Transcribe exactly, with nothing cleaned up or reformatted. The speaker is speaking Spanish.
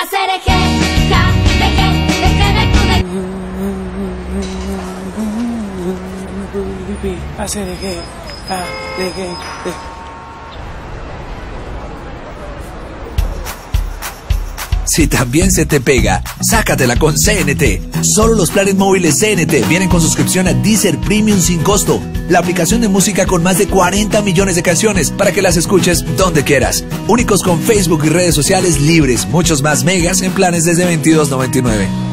Si también se te pega, sácatela con C N T. Solo los planes móviles C N T vienen con suscripción a Deezer Premium sin costo. La aplicación de música con más de cuarenta millones de canciones para que las escuches donde quieras. Únicos con Facebook y redes sociales libres. Muchos más megas en planes desde veintidós noventa y nueve.